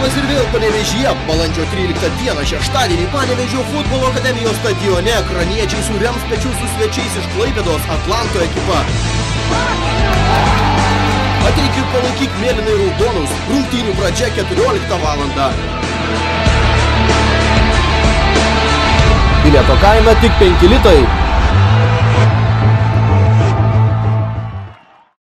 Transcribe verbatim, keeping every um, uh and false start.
Labas ir vėl Panevėžyje. Balandžio tryliktą dieną šeštadienį Panevėžio futbolo akademijos stadione ekraniečiai surems pečius su svečiais iš Klaipėdos Atlanto ekipa. Ateik ir palaikyk mėlynai raudonus. Rungtynių pradžia keturioliktą valandą. Bilieto kaina tik penki litai.